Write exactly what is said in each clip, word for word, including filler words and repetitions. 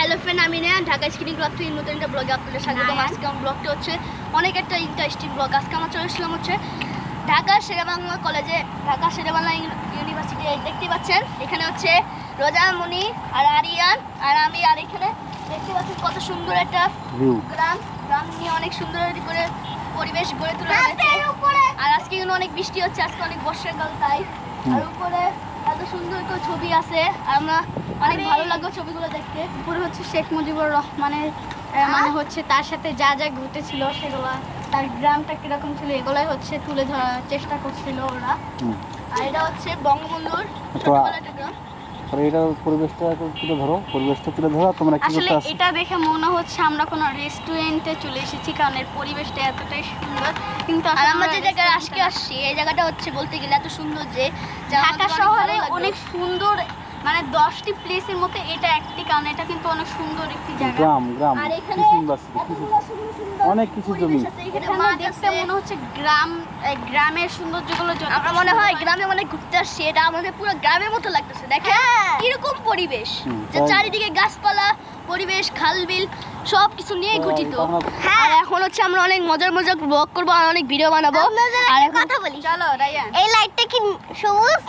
Hello friend, আমি নেন Dhaka screening club থেকে নতুন একটা ব্লগে আপনাদের স্বাগত। আজকে আমার ব্লগটা হচ্ছে অনেক একটা ইন্টারেস্টিং ব্লগ। আজকে আমরা চলে এসেছিলাম হচ্ছে ঢাকা শেরেবাংলা কলেজে, ঢাকা শেরেবাংলা ইউনিভার্সিটি। দেখতে পাচ্ছেন এখানে হচ্ছে রোজা, মনি আর আরিয়ান আর আমি। আর এখানে দেখতে পাচ্ছেন কত সুন্দর একটা গ্রাম, গ্রাম নিয়ে অনেক সুন্দর করে পরিবেশ গড়ে তোলা হয়েছে। আর আজকে কিন্তু অনেক বৃষ্টি হচ্ছে, আজকে অনেক বর্ষাকাল, তাই আর উপরে এত সুন্দর করে ছবি আছে। আর আমরা অনেক ভালো লাগলো ছবিগুলো দেখতে। উপরে হচ্ছে শেখ মুজিবুর রহমানের মানে হচ্ছে তার সাথে যা যা ঘটেছিল সেগুলো, তার গ্রামটা কিরকম ছিল এগুলাই হচ্ছে তুলে ধরার চেষ্টা করছিল ওরা। আর এটা হচ্ছে বঙ্গবন্ধুর ছোটবেলার একটা গ্রাম। আর এটা পরিবেশটা তুলে ধরো, পরিবেশটা তুলে ধরো তোমরা কি আসলে করতে আসছো? এটা দেখে মনে হচ্ছে আমরা কোনো রেস্টুরেন্টে চলে এসেছি, কারণ এর পরিবেশটা এতটাই সুন্দর। কিন্তু আর আমরা যে জায়গায় আজকে আসছি এই জায়গাটা হচ্ছে বলতে গেলে এত সুন্দর যে ঢাকা শহরে অনেক সুন্দর, মানে দশটি প্লেসের মধ্যে এটা একটি, কারণ এটা কিন্তু অনেক সুন্দর একটি জায়গা। গ্রাম গ্রাম আর এখানে ইউনিভার্সিটি কিছু অনেক কিছু জমি এখানে দেখতে মনে হচ্ছে গ্রাম, গ্রামের সৌন্দর্যগুলো যত আমরা মনে হয় গ্রামে মানে ঘুরতে আসছি। এটা আমাদের পুরো গ্রামের মতো লাগতেছে। দেখেন কিরকম পরিবেশ, যে চারিদিকে গাছপালা, পরিবেশ, খাল বিল সব কিছু নিয়ে গঠিত। আর এখন হচ্ছে আমরা অনেক মজার মজার ব্লগ করবো আর অনেক ভিডিও বানাবো। আর কথা বলি, চলো রায়ান, এই লাইটটা কি সবুজ?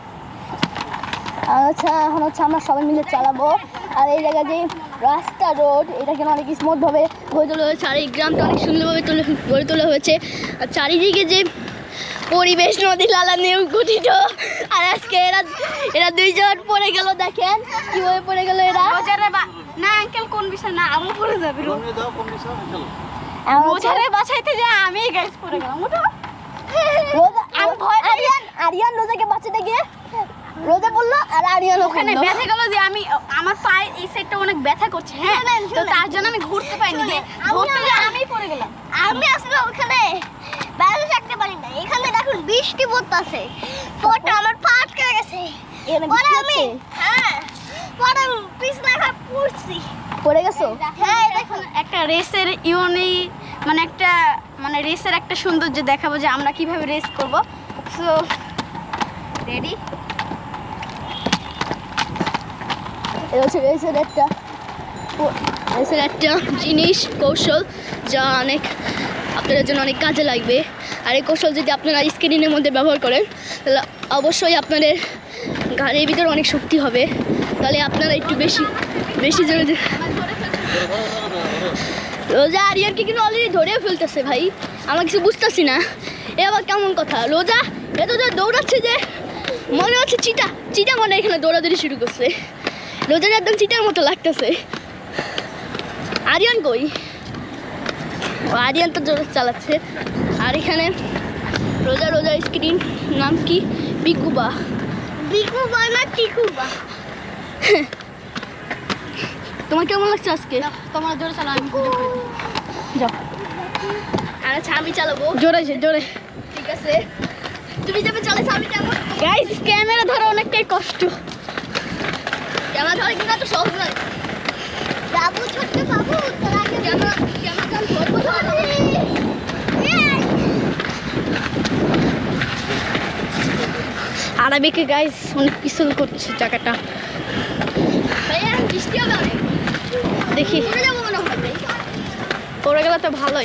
আচ্ছা, এখন হচ্ছে আমরা সবাই মিলে চালাবো। আর এই জায়গায় যে রাস্তা, রোড, এটা কেন অনেক স্মুথভাবে গড়ে তোলা হয়েছে। আর এই গ্রামটা অনেক সুন্দরভাবে তুলে গড়ে তোলা হয়েছে। আর চারিদিকে যে পরিবেশ, নদী নালা নিয়ে গঠিত। আর আজকে এরা এরা দুইজন পড়ে গেল, দেখেন কিভাবে পড়ে গেল এরা। রোজারে না আঙ্কেল কোন বিষয় না, আমি পড়ে যাবে। এখন হচ্ছে রোজারে বাঁচাইতে যা আমি গাইস পড়ে গেলাম। রোজা, আমি ভয় আরিয়ান আরিয়ান রোজাকে বাঁচাতে গিয়ে রোজা বললো আর আরিয়ান ওখানে ওখানে ব্যথা গেল যে আমি, আমার পায়ে এই সাইডটা অনেক ব্যথা করছে। হ্যাঁ, তো তার জন্য আমি ঘুরতে পাইনি, যে ঘুরতে গিয়ে আমি পড়ে গেলাম। আমি আসলে ওখানে বাইরে থাকতে পারি না। এখানে দেখুন বৃষ্টি পড়তেছে, পড়টা আমার পা আটকে গেছে। পরে আমি হ্যাঁ পরে পিছনে খাই পড়ছি, পড়ে গেছো। হ্যাঁ, দেখুন একটা রেসের ইউনি, মানে একটা মানে রেসের একটা সৌন্দর্য দেখাবো যে আমরা কিভাবে রেস করব। So ready? এটা হচ্ছে রেসের একটা রেসের একটা জিনিস, কৌশল, যা অনেক আপনাদের জন্য অনেক কাজে লাগবে। আর এই কৌশল যদি আপনারা স্ক্রিনের মধ্যে ব্যবহার করেন তাহলে অবশ্যই আপনাদের গাড়ির ভিতরে অনেক শক্তি হবে। তাহলে আপনারা একটু বেশি বেশি জোরে। রোজা আরিয়ানকে কিন্তু অলরেডি ধরেও ফেলতেছে। ভাই আমার কিছু বুঝতেছি না, এ আবার কেমন কথা। রোজা এত জোর দৌড়াচ্ছে যে মনে হচ্ছে চিটা চিটা মনে এখানে দৌড়াদৌড়ি শুরু করছে। রোজার একদম চিটার মতো লাগতেছে। আরিয়ান কই? আরিয়ান তো জোরে চালাচ্ছে। আর এখানে রোজা রোজা স্ক্রিন নাম কি? বিকুবা বিকুবা না টিকুবা? তোমার কেমন লাগছে আজকে? তোমার জোরে চালাও, আমি ভিডিও করে দিই। যাও। আর আচ্ছা আমি চালাবো। জোরে জোরে। ঠিক আছে, তুমি যাবে চালাইছো, আমি যাবো। গাইস ক্যামেরা ধরা অনেকটাই কষ্ট। ক্যামেরা ধরে কিন্তু এত সহজ নয়। বাবু ছোট্ট বাবু, তোর আগে ক্যামেরা ক্যামেরা চাল ধরবো তো। আরবিকে গাইস অনেক পিছল করছে জায়গাটা। ভাইয়া বৃষ্টি হবে অনেক, দেখি পড়ে যাবো মনে হয়। পড়ে গেলে তো ভালোই।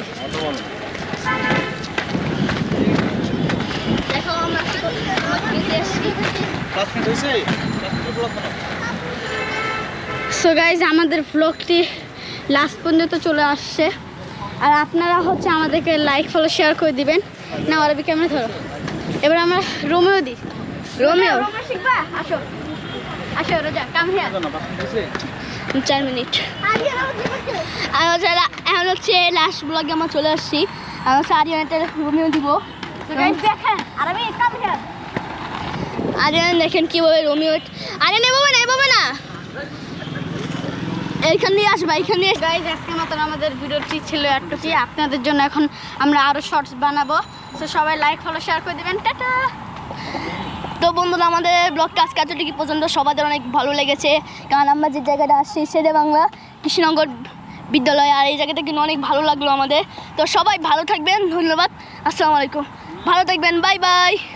দেখো আমরা কি করছি, আমরা খেতে আসছি। সো গাইজ আমাদের ব্লগটি লাস্ট পর্যন্ত চলে আসছে। আর আপনারা হচ্ছে আমাদেরকে লাইক ফলো শেয়ার করে দিবেন। না আরবি ক্যামেরা ধরো। এবার আমরা রোমিও দিই। রোমিও শিখবা? আসো আসো রোজা, কাম হিয়ার। চার মিনিট। আর হচ্ছে এখন হচ্ছে লাস্ট ব্লগে আমরা চলে আসছি। আর হচ্ছে আরিয়ান একটা রোমিও দিব। দেখেন আরবি কাম হিয়ার। আরিয়ান দেখেন কীভাবে রোমিও। আরিয়ান এভাবে না এভাবে না, এইখান দিয়ে আসবা, এইখান দিয়ে। গাইজ আজকের মতন আমাদের ভিডিওটি ছিল একটুকুই। আপনাদের জন্য এখন আমরা আরও শর্টস বানাবো। তো সবাই লাইক ফলো শেয়ার করে দেবেন। টাটা। তো বন্ধুরা আমাদের ব্লগটা আজকে এতটুকু পর্যন্ত। সবাদের অনেক ভালো লেগেছে, কারণ আমরা যে জায়গাটা আসছি শেরেবাংলা কৃষ্ণনগর বিদ্যালয়। আর এই জায়গাটা কিন্তু অনেক ভালো লাগলো আমাদের। তো সবাই ভালো থাকবেন, ধন্যবাদ, আসসালামু আলাইকুম, ভালো থাকবেন, বাই বাই।